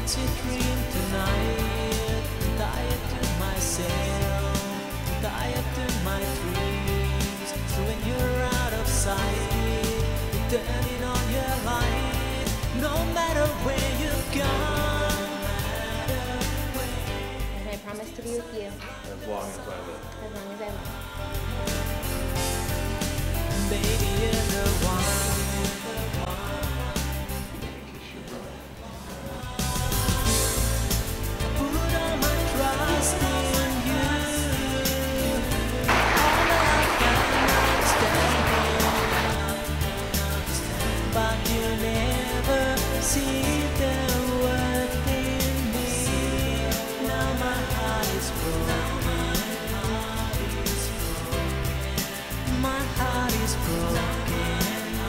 What's your dream tonight? Tired to myself, tired to my dreams. So when you're out of sight, turning on your light. No matter where you've gone. And I promise to be with you As long as I live. as long as I live. Baby, you're the one. Put all my trust in you. All I can stand, but you never see the worth in me. Now my heart is broken. My heart is broken.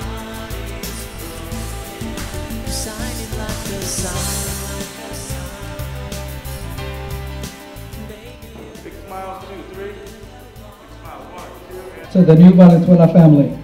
You sign it like a sign. Big smiles, 2, 3. Big smiles, 1, 2, and To the new Valenzuela family.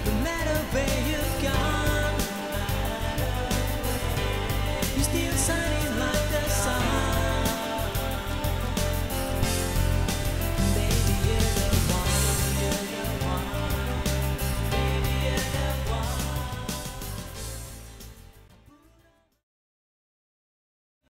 Still sign